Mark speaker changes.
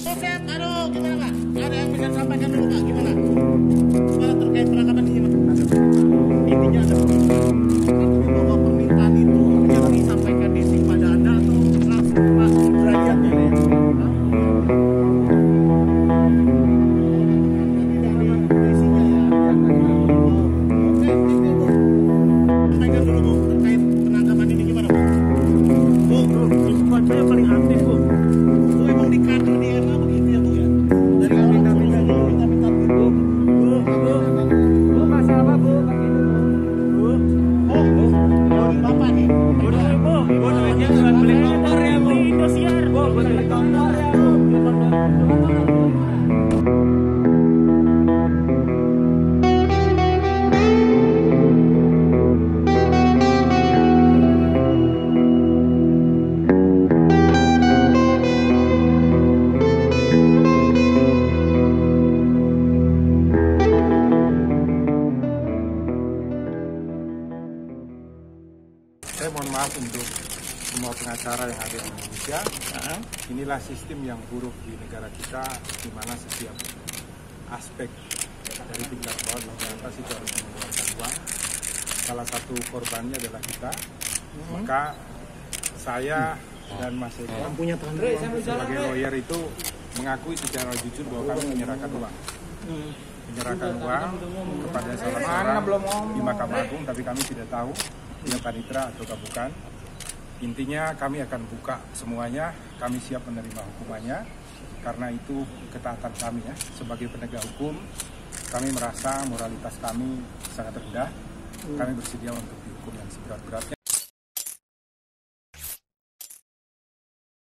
Speaker 1: Oke, aduh, gimana Pak? Ada yang bisa sampaikan dulu Pak, gimana? Gimana terkait penangkapan ini Pak? Intinya ada bahwa permintaan itu yang disampaikan Desi pada Anda atau langsung Pak sudrajatnya ya?
Speaker 2: Saya mohon maaf untuk semua pengacara yang ada di Indonesia. Inilah sistem yang buruk di negara kita, di mana setiap aspek dari tingkat bawah sampai atas itu harus mengeluarkan uang. Salah satu korbannya adalah kita. Maka saya dan Mas Eko sebagai lawyer itu mengakui secara jujur bahwa kami menyerahkan uang. Menyerahkan uang kepada salah seorang di Mahkamah Agung, tapi kami tidak tahu dia panitera atau bukan. Intinya kami akan buka semuanya, kami siap menerima hukumannya, karena itu ketaatan kami ya. Sebagai penegak hukum, kami merasa moralitas kami sangat rendah, kami bersedia untuk dihukum yang seberat-beratnya.